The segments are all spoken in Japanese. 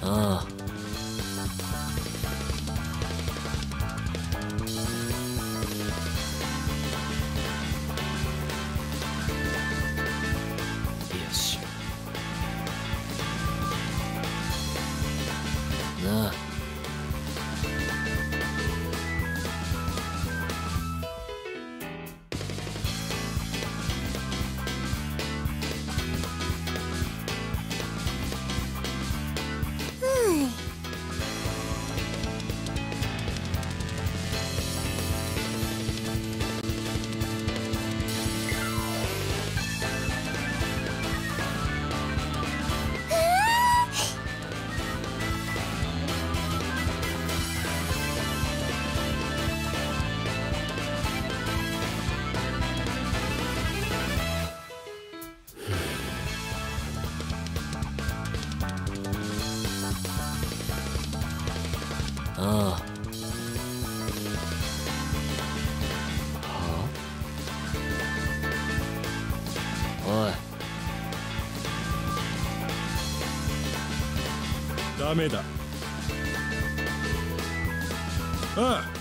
ああ。よし。なあ。ああ。はあ。おい。 ダメだ。ああ。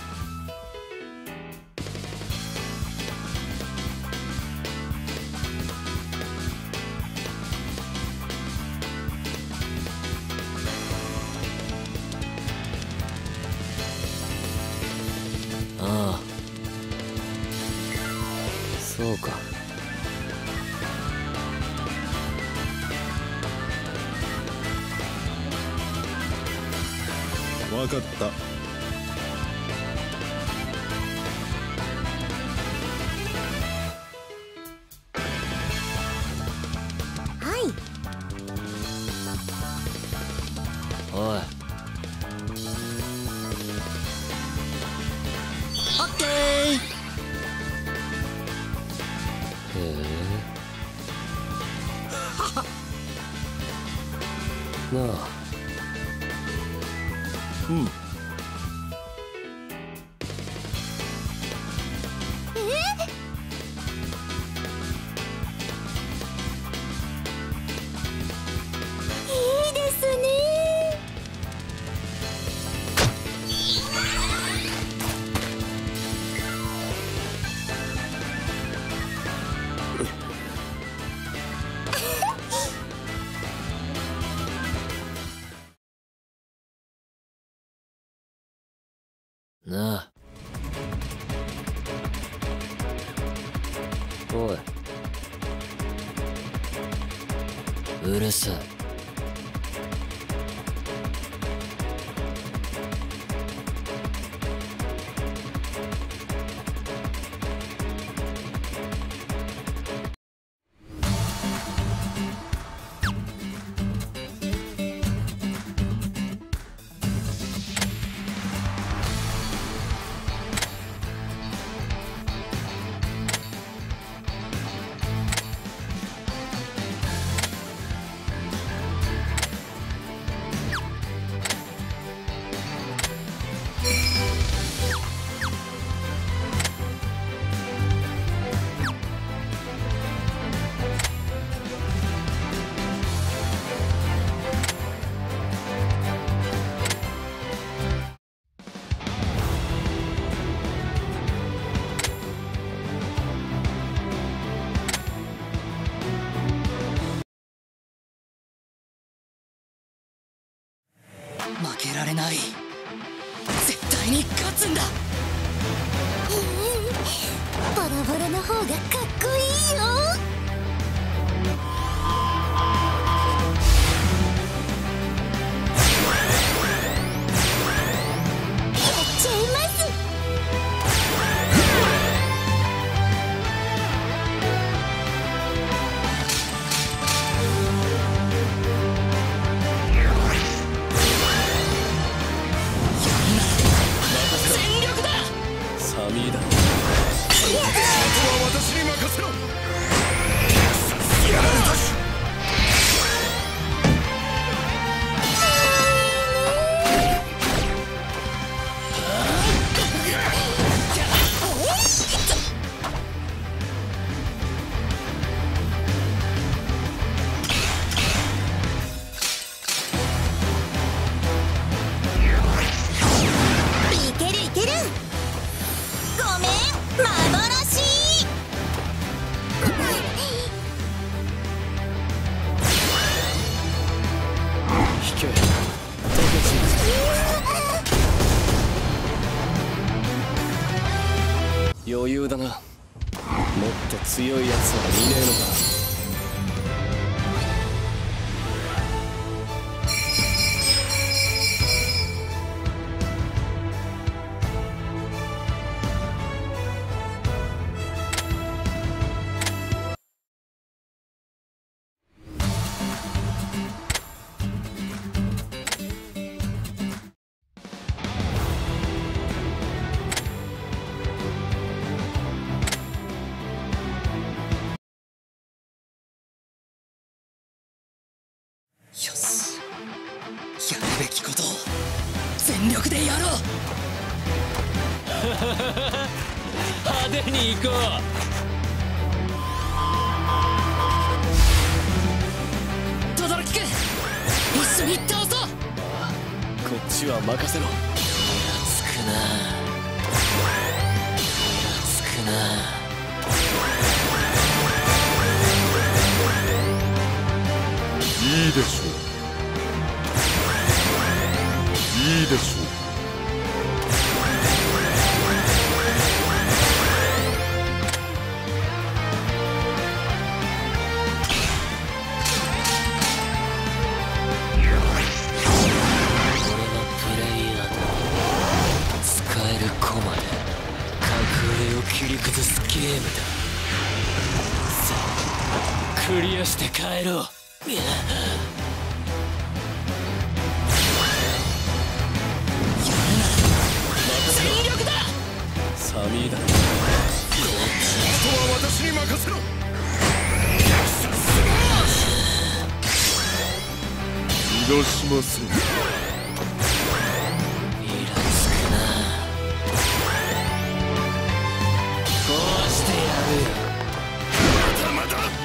ああ。そうか。 わかった。 はい。 おい。 オッケー。 へえ。なあ。 うん。 いいですね。 なあ。おい。うるさい。 負けられない。絶対に勝つんだ。 バラバラの方がかっこいいよ。やっちゃいます。 全力だ。 サミーだ。あとは私に任せろ。 余裕だな。もっと強いやつはいねえのか。よし、やるべきことを全力でやろう。 派手に行こ轟くん、一緒に倒そう。こっちは任せろ。 う。つくなつくな。 いいでしょう。いいでしょう。 俺はプレイヤーだ。使える駒で格上を切り崩すゲームだ。さあクリアして帰ろう。 全力だ。サミーだ。あとは私に任せろ。 逃がしません。 イラつくな。こうしてやるよ。 まだまだ。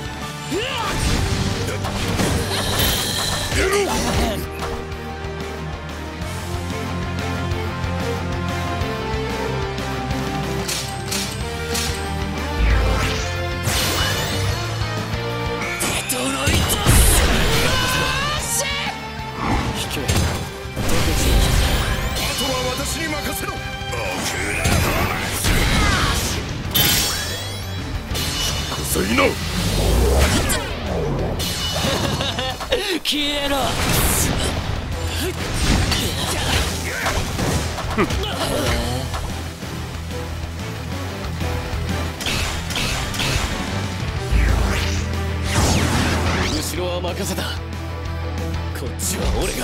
遅いな。 消えろ。 後ろは任せた。こっちは俺が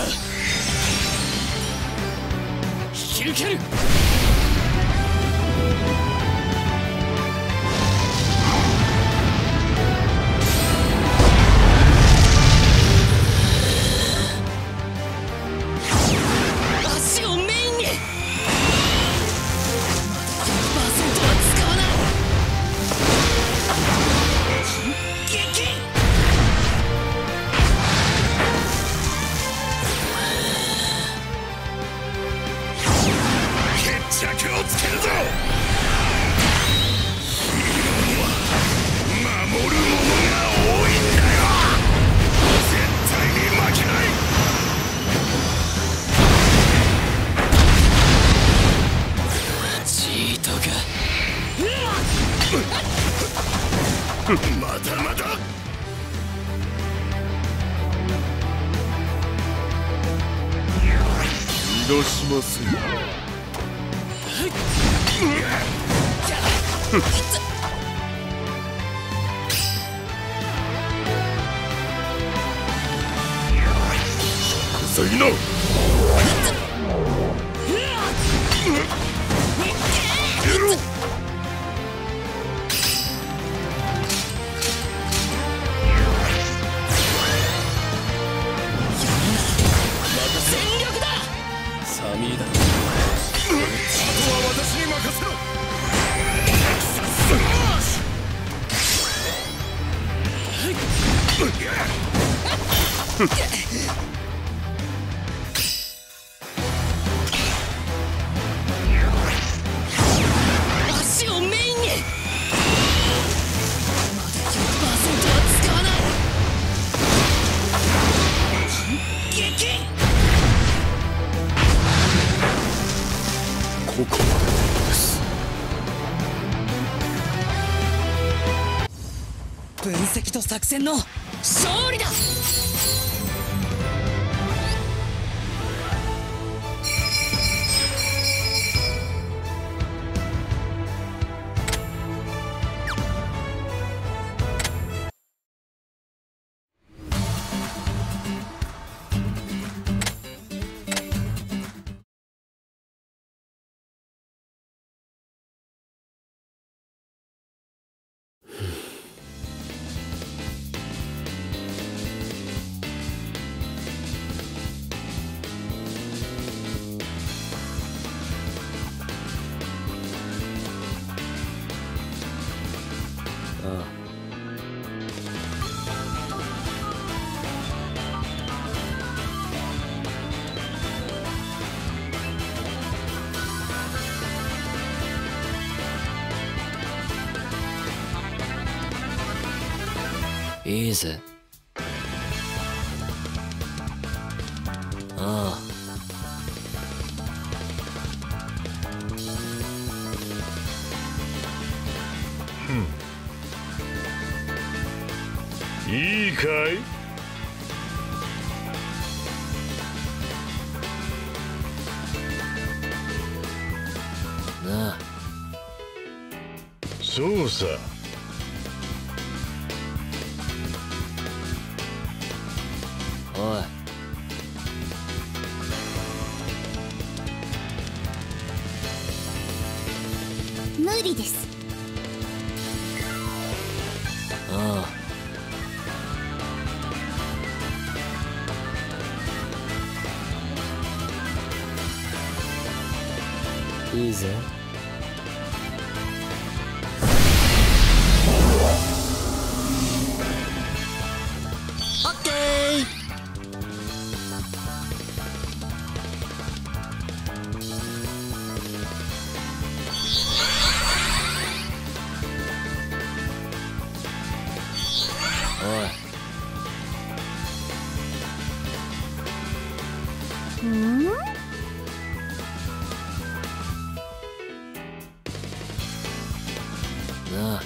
引き抜ける。足をメインに。まだ 100% は使わない。撃。 決着をつけるぞ。守る者が多いんだよ。絶対に負けない。 チートがまだまだ。 逃がしません。 遅いな。出ろ。 全力だ。サミーだ。あとは私に任せろ。足をメインに。まだ 100% は使わない。撃。 ここまでです。 と作戦の勝利だ。いいぜ。ああ。 いいかい？ なあ。 そうさ。 おい。 無理です。 ああ。いいぜ。オッケー。 うん？ なあ。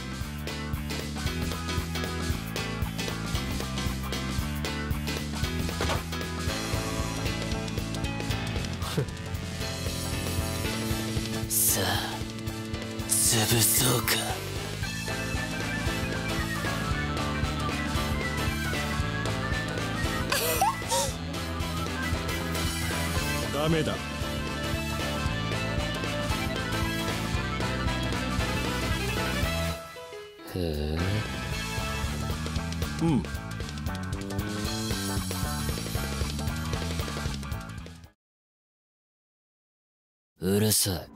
さあ潰そうか。 ダメだ。 へえ。 うん。 うるさい。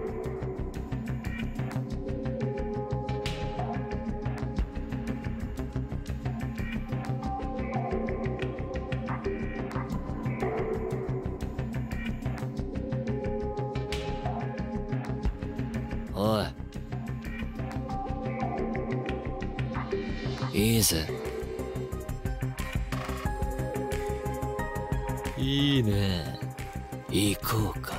おい。いいぜ。いいね。行こうか。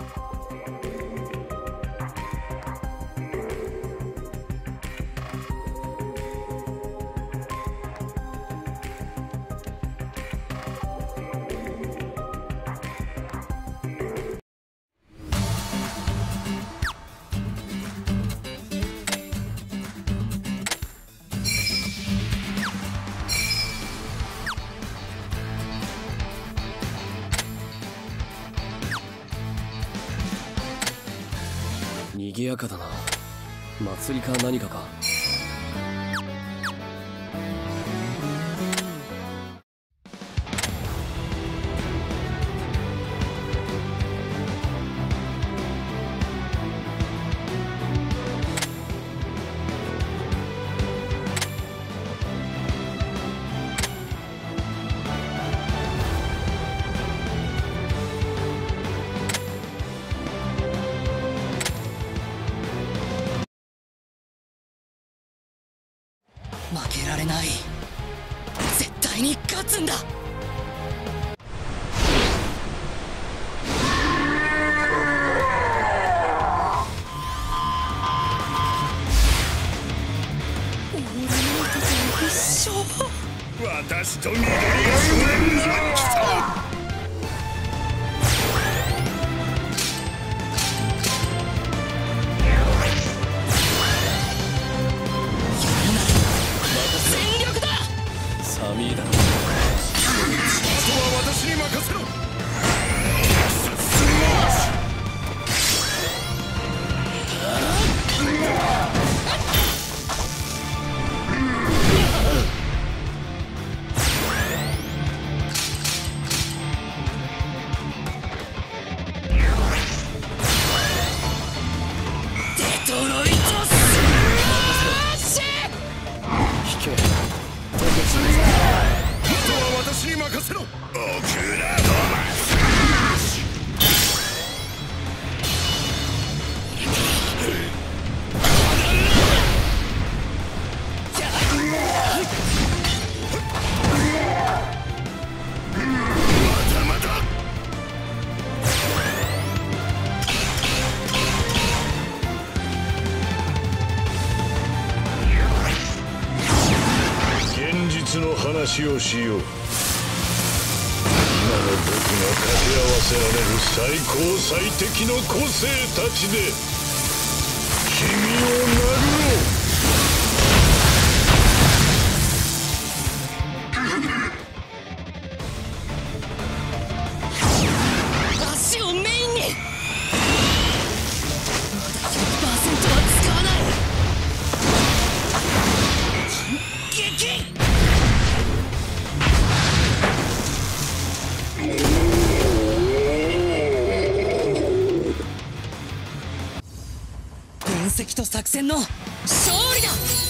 賑やかだな。祭りか何かか。 負けられない。絶対に勝つんだ。俺のこと一緒私と緑谷少年が来た。 全力だ。サミーだ。あとは私に任せろ。私に任せろ。オクラドマス。まだまだ。 現実の話をしよう。今の僕が掛け合わせられる最高最適の個性たちで君を殴ろう。 足をメインに。まだ 100% は使わない。反撃。分析と作戦の勝利だ。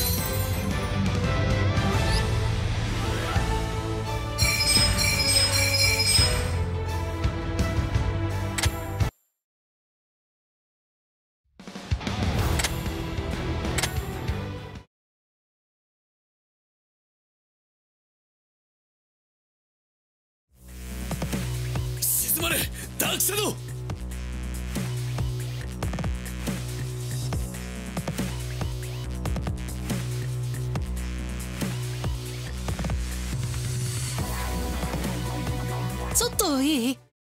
静まれダークシャドウ。ちょっといい？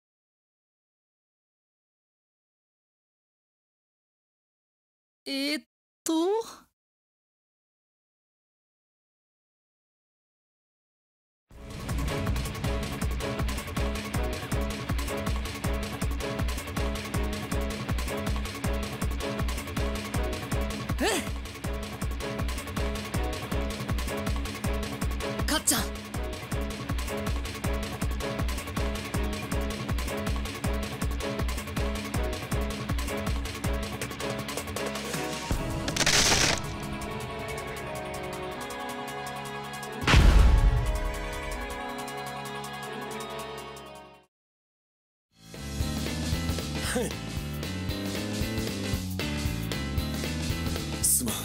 かっちゃん。すまん。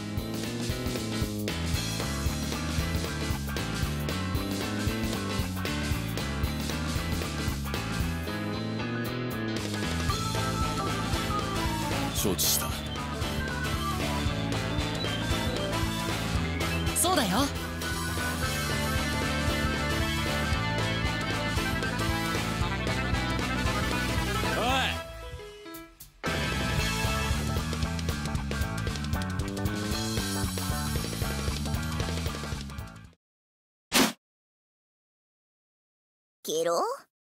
承知した。そうだよ。 ケロ？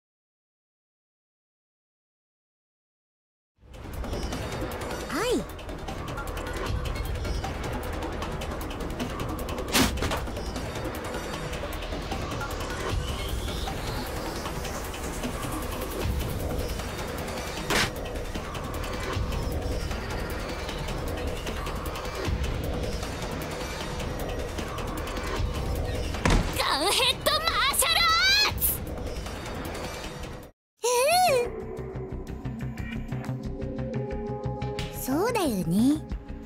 はい。ガンヘッドマーシャルアーツ。そうだよね。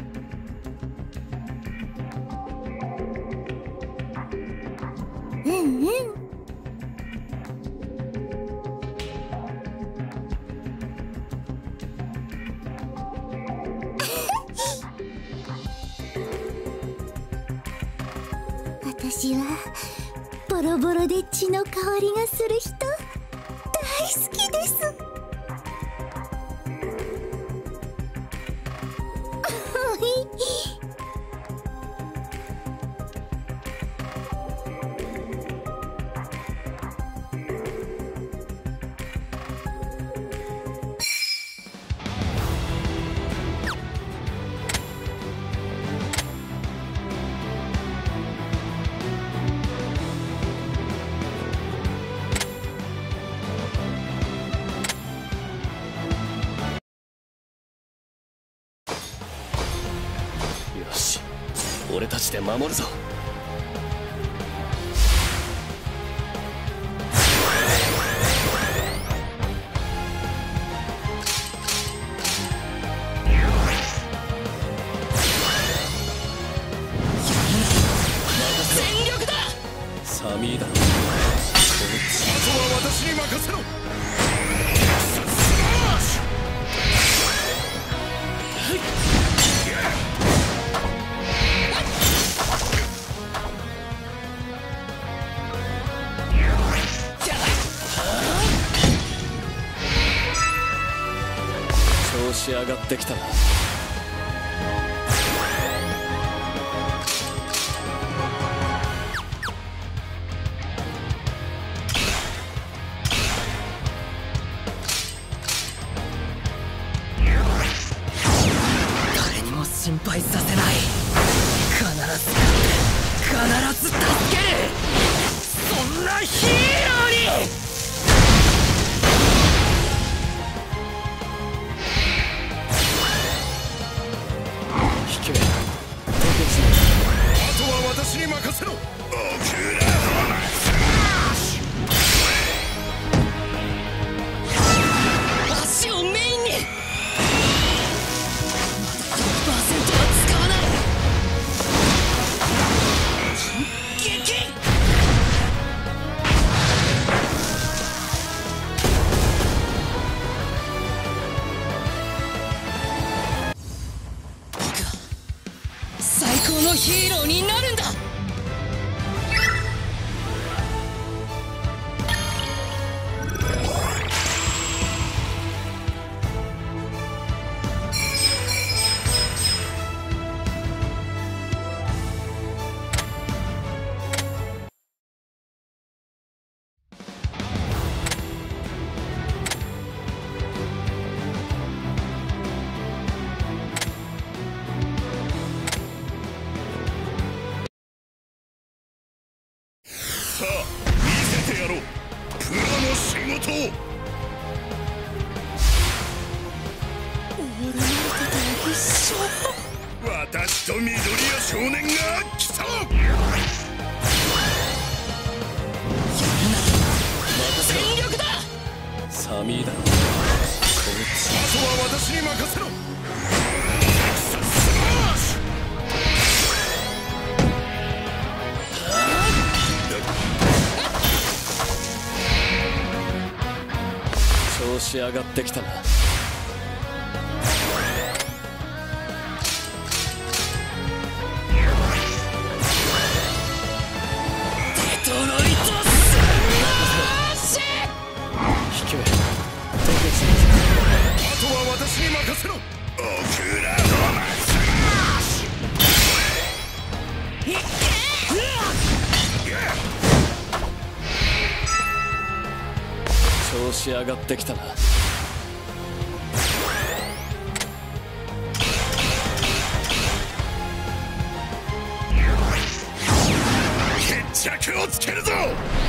うんうん。私はボボロボロで血の香りがする人大好きです。 よし、俺たちで守るぞ。全力だ。サミーだ。あとは私に任せろ。調子上がってきたな。 誰にも心配させない。必ず助ける。そんなヒーローに。 引け。あとは私に任せろ。 足をメインに。まだ 100% は使わない。撃。僕は最高のヒーローになるんだ。 さあ見せてやろう、プロの仕事を。 終わらないことは一緒。 私と緑谷少年が競う。 全力だ。 サミーだ。 あとは私に任せろ。 調子上がってきたな。 デトロイトスマッシュ。 引け。 あとは私に任せろ。オクラドマスマッシュ。 調子上がってきたな。 決着をつけるぞ。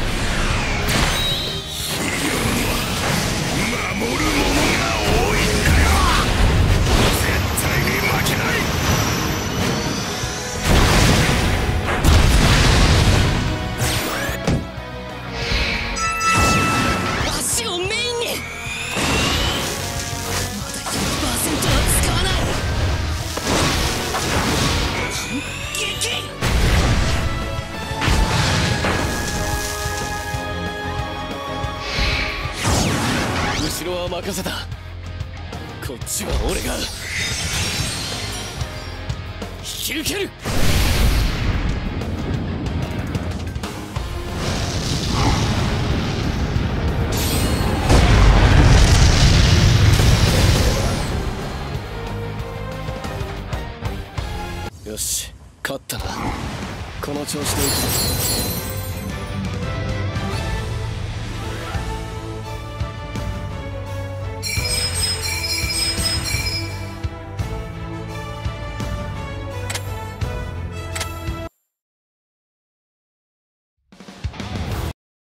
ヒーローは守る者が多いんだよ。絶対に負けない。 足をメインに。まだ 100% は使わない。撃。 後ろは任せた。こっちは俺が引き受ける。 し勝ったな。この調子でいくぞ。